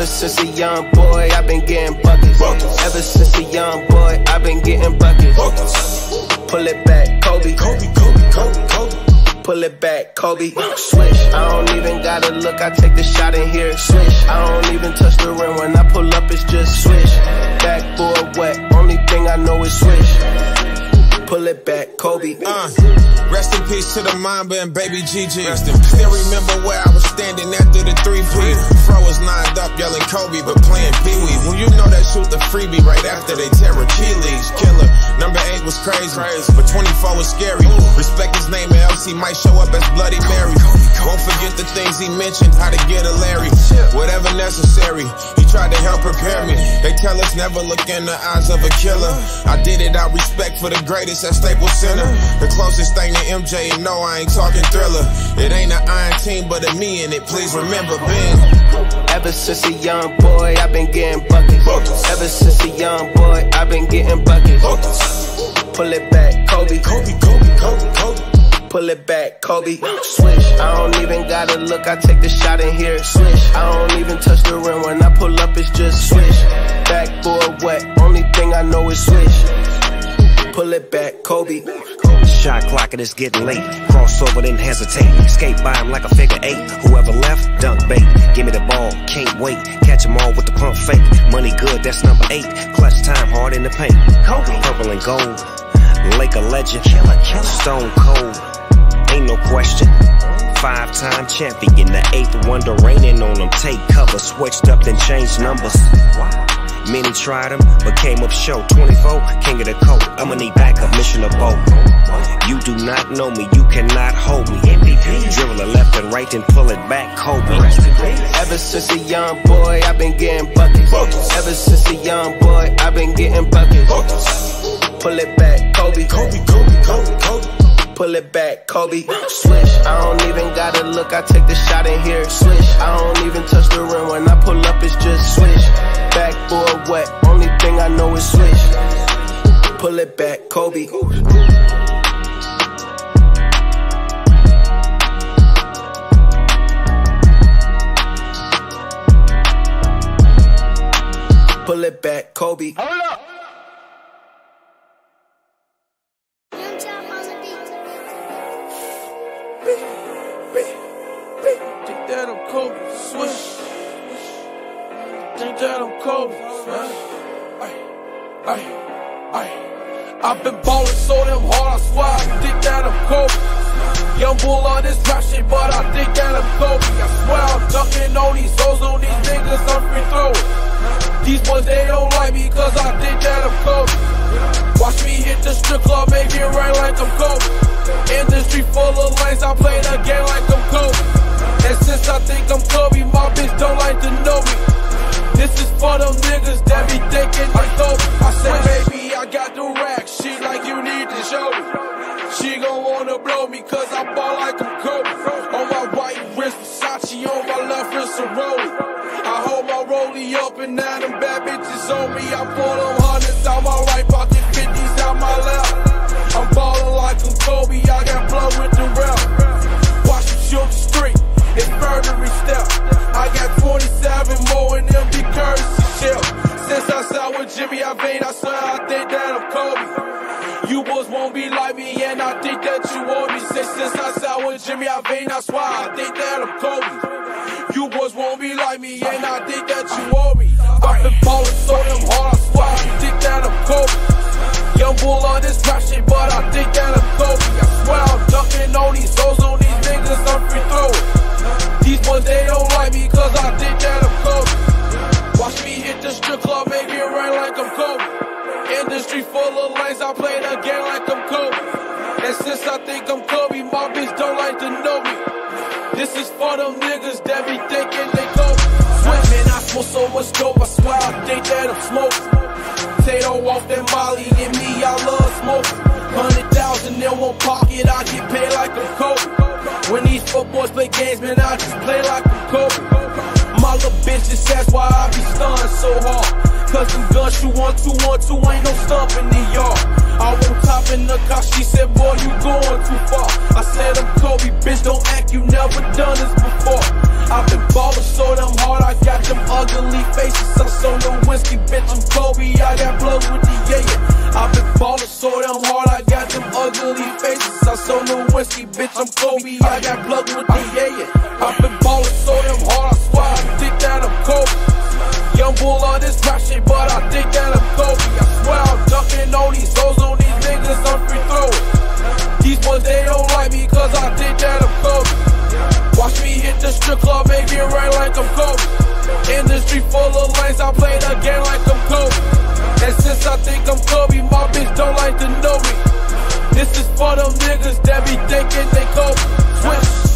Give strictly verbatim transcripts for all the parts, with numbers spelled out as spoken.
Ever since a young boy, I've been getting buckets. Ever since a young boy, I've been getting buckets. Pull it back, Kobe. Kobe, Kobe, Kobe, Kobe. Pull it back, Kobe. Swish. I don't even gotta look, I take the shot in here. Swish. I don't even touch the rim. When I pull up, it's just swish. Backboard wet, only thing I know is swish. Pull it back, Kobe. Uh, rest in peace to the Mamba and baby G G. Still remember where I was standing after the three P. Fro was lined up yelling Kobe, but playing Pee Wee. Well, you know that shoot the freebie right after they tear Achilles. Killer. Number eight was crazy, but twenty-four was scary. Respect his name, or else he might show up as Bloody Mary. Won't forget the things he mentioned, how to get a Larry. Whatever necessary, he tried to help prepare me. They tell us never look in the eyes of a killer. I did it out respect for the greatest at Staples Center. The closest thing to M J, and no, I ain't talking Thriller. It ain't an iron team, but a me in it. Please remember Ben. Ever since a young boy, I've been getting buckets. Ever since a young boy, I've been getting buckets. Pull it back, Kobe. Kobe, Kobe, Kobe, Kobe. Pull it back, Kobe. Swish. I don't even gotta look, I take the shot in here. Swish. I don't even touch the rim. When I pull up, it's just swish. Backboard wet, only thing I know is swish. Pull it back, Kobe. Shot clock and it's getting late. Crossover, then hesitate. Skate by him like a figure eight. Whoever left, dunk bait. Give me the ball, can't wait. Catch them all with the pump fake. Money good, that's number eight. Clutch time, hard in the paint. Purple and gold. Lake of legend. Stone cold. Ain't no question. Five-time champion, the eighth wonder, raining on them. Take cover, switched up, then changed numbers. Many tried him, but came up short. twenty-four, king of the coat. I'ma need backup, mission of both. You do not know me, you cannot hold me. M V P, dribble it left and right, then pull it back, Kobe. Ever since a young boy, I've been getting buckets. Ever since a young boy, I've been getting buckets. Pull it back, Kobe. Kobe, Kobe, Kobe, Kobe. Pull it back, Kobe. Swish. I don't even gotta look, I take the shot in here. Swish. I don't even touch the rim. When I pull up, it's just swish. Backboard wet, only thing I know is swish. Pull it back, Kobe. Pull it back, Kobe. Hold up. Think that I'm Kobe, swish. Think that I'm Kobe, smash. Ay, ay, ay. I've been ballin' so damn hard, I swear I think that I'm Kobe. Young bull on this rap shit, but I think that I'm Kobe. I swear I'm dunking on these hoes, on these niggas, I'm free throwing. These boys, they don't like me, cause I think that I'm Kobe. Watch me hit the strip club, make it rain like I'm Kobe. Industry full of lanes, I play the game like I'm Kobe. And since I think I'm Kobe, my bitch don't like to know me. This is for them niggas that be thinking they Kobe. I said, baby, I got the rack, she like you need to show me. She gon' wanna blow me, cause I ball like I'm Kobe. On my right wrist, Versace, on my left wrist, a rollie. I hold my rollie up and now them bad bitches on me. I pull them hundreds out my right pocket, fifties out my left. I'm ballin' like I'm Kobe, I got blood with the rep. Watch me shoot the street, it's murdery step. I got twenty-seven more in them big courtesy shell. Since I signed with Jimmy, I vain, I swear I think that I'm Kobe. You boys won't be like me, and I think that you want me. Since, since I signed with Jimmy, I vain, I swear I think that I'm Kobe. You boys won't be like me, and I think that you want me. I've been ballin' so damn hard, I swear I think that I'm Kobe. Young bull on this rap shit, but I think that I'm Kobe. I swear I'm dunking on these hoes, on these niggas, I'm free throwing. These boys, they don't like me, cause I think that I'm Kobe. Watch me hit the strip club, make it rain like I'm Kobe. Industry full of lanes, I play the game like I'm Kobe. And since I think I'm Kobe, my bitch don't like to know me. This is for them niggas that be thinking they Kobe. Sweat, man, I smoke so much dope, I swear I think that I'm smoking. Potato off that Molly, and me, I love smoking. Hundred thousand in one pocket, I get paid like I'm Kobe. When these footboys play games, man, I just play like I'm Kobe. My little bitch just asked why I be stunned so hard. Cause them guns shoot one, two, one, two, ain't no stump in the yard. I won't top in the car, she said, boy, you going too far. I said, I'm Kobe, bitch, don't act, you never done this before. I've been ballin' so damn hard, I got them ugly faces. I sold no whiskey, bitch, I'm Kobe, I got blood with the yeah. I've been ballin' so damn hard, I got them ugly faces. I sold no whiskey, bitch, I'm Kobe, I got blood with the yeah. I've been ballin' so damn hard, I swear I think that I'm Kobe. Young bull on this rap shit, but I think that I'm Kobe. I swear I'm dunking on these hoes, on these niggas, I'm free throwing. These ones, they don't like me, cause I think that I'm Kobe. Watch me hit the strip club, make it right like I'm Kobe. Industry full of lanes, I play the game like I'm Kobe. And since I think I'm Kobe, my bitch don't like to know me. This is for them niggas that be thinking they Kobe. Switch.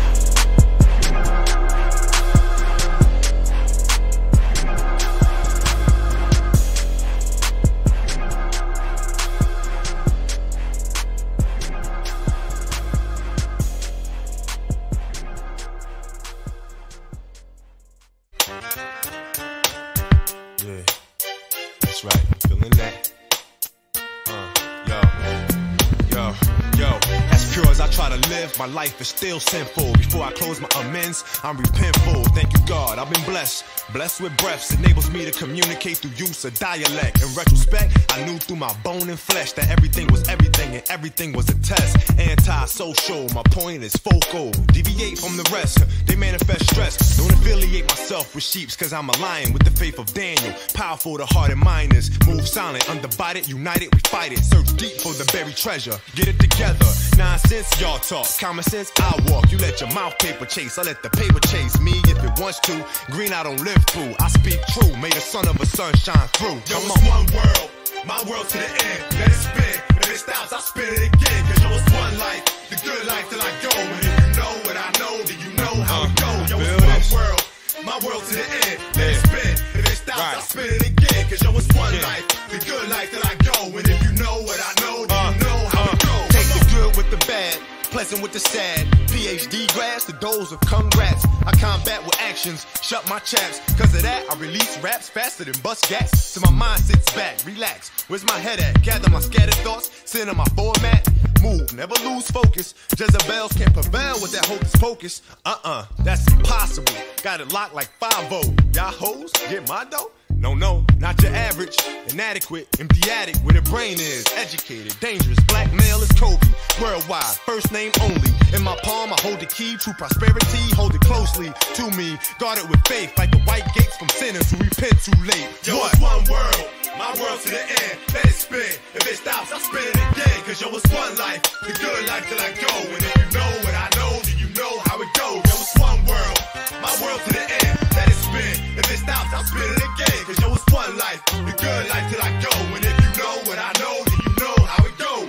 My life is still sinful. Before I close my amends, I'm repentful. Thank you, God, I've been blessed. Blessed with breaths enables me to communicate through use of dialect. In retrospect, I knew through my bone and flesh that everything was everything and everything was a test. Anti-social, my point is focal. Deviate from the rest, they manifest stress. Don't affiliate myself with sheeps, cause I'm a lion with the faith of Daniel. Powerful, the heart and mind is. Move silent, undivided, united, we fight it. Search deep for the buried treasure. Get it together. Nonsense, y'all talk. Common sense, I walk. You let your mouth paper chase. I let the paper chase me if it wants to. Green, I don't live through. I speak true. May the son of a sun shine through. Yo, it's one world. My world to the end. Let it spin. If it stops, I'll spin it again. Cause yo, it's one life. The good life till I go. And if you know what I know, then you know how uh, it goes. Yo, it's one world. My world to the end. Let it spin. If it stops, right. I'll spin it again. Cause yo, it's one yeah. life. The good life till I go. And if you know what I know, then uh, you know how uh, it goes. Take the good with the bad. Pleasant with the sad, P H D grads to those of congrats. I combat with actions, shut my chaps. Cause of that, I release raps faster than bust gats. So my mind sits back, relax. Where's my head at? Gather my scattered thoughts, sit in my format. Move, never lose focus. Jezebels can't prevail with that hocus pocus. Uh-uh, that's impossible. Got it locked like five oh. Y'all hoes, get my dough? No, no, not your average, inadequate, empty attic where the brain is, educated, dangerous, black male is Kobe, worldwide, first name only, in my palm I hold the key, true prosperity, hold it closely to me, guard it with faith, like the white gates from sinners who repent too late. Yo, what? It's one world, my world to the end, let it spin, if it stops I'll spin it again, cause yo, it's one life, the good life till I go, and if you know what I know, then you know how it goes. Yo, it's one world, my world to the end, let it spin, if it stops I'll spin it again, cause yo, it's one life, the good life till I go, and if you know what I know, then you know how it goes.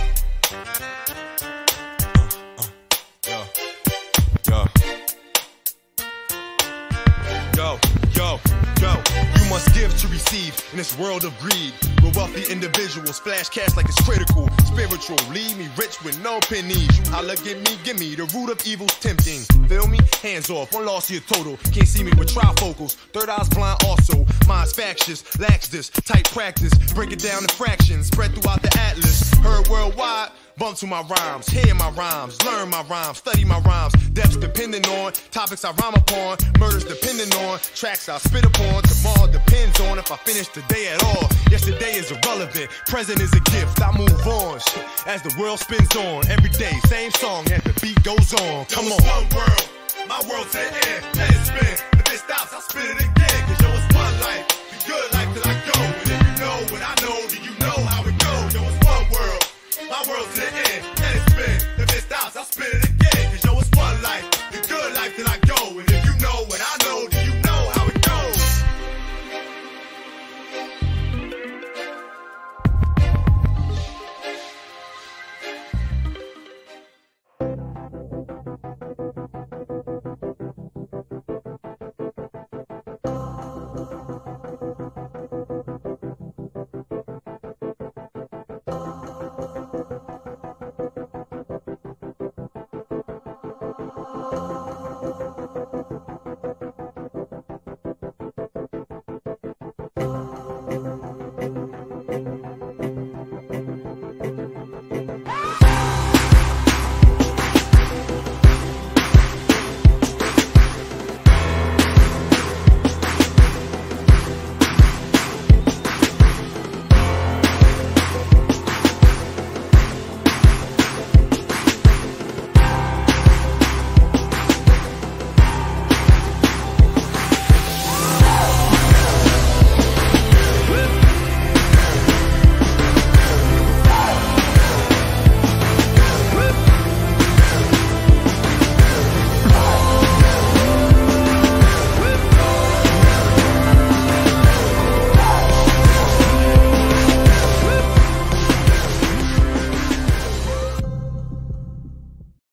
uh, uh, yo, yo, yo, yo, you must give to receive in this world of greed, where wealthy individuals flash cash like it's critical, spiritual, leave me rich with no pennies, you holla, give me, give me, the root of evil's tempting, feel me, hands off, one loss here total, can't see me with trifocals, third eye's blind also, mind's factious, lacks this, tight practice, break it down in fractions, spread throughout the atlas, heard worldwide, bump to my rhymes, hear my rhymes, learn my rhymes, study my rhymes, depths depending on, topics I rhyme upon, murders depending on, tracks I spit upon, tomorrow depends on if I finish today at all, yesterday is irrelevant, present is a gift, I move on, as the world spins on, every day, same song, and the beat goes on, come yo, on. One world, my world to the end, let it spin, if it stops I'll spin it again, cause yo, it's one life,